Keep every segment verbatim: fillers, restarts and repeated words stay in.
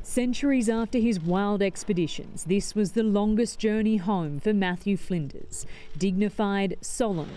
Centuries after his wild expeditions, this was the longest journey home for Matthew Flinders. Dignified, solemn.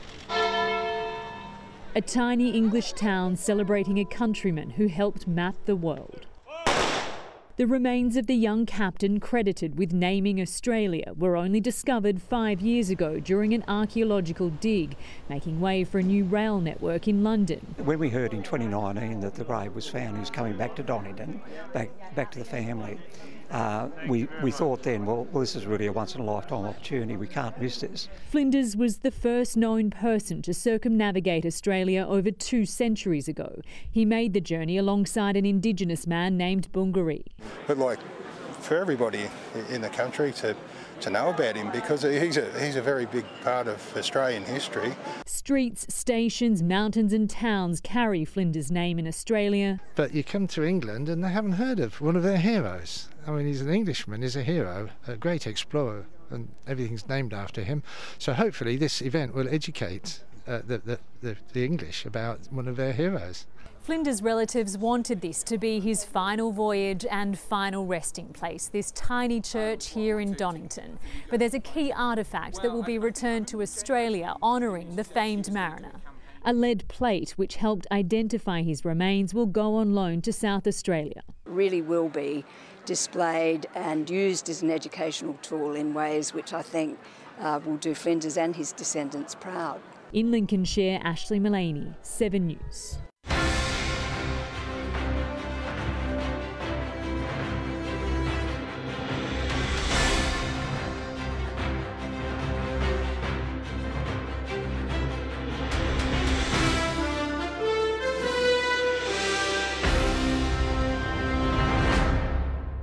A tiny English town celebrating a countryman who helped map the world. The remains of the young captain, credited with naming Australia, were only discovered five years ago during an archaeological dig, making way for a new rail network in London. When we heard in twenty nineteen that the grave was found, he was coming back to Donington, back, back to the family, uh, we, we thought then, well, well, this is really a once-in-a-lifetime opportunity. We can't miss this. Flinders was the first known person to circumnavigate Australia over two centuries ago. He made the journey alongside an Indigenous man named Bungaree. But like for everybody in the country to, to know about him, because he's a, he's a very big part of Australian history. Streets, stations, mountains and towns carry Flinders' name in Australia. But you come to England and they haven't heard of one of their heroes. I mean, he's an Englishman, he's a hero, a great explorer, and everything's named after him. So hopefully this event will educate uh, the, the, the, the English about one of their heroes. Flinders' relatives wanted this to be his final voyage and final resting place, this tiny church here in Donington. But there's a key artefact that will be returned to Australia, honouring the famed mariner. A lead plate which helped identify his remains will go on loan to South Australia. Really will be displayed and used as an educational tool in ways which I think uh, will do Flinders and his descendants proud. In Lincolnshire, Ashley Mullaney, seven News.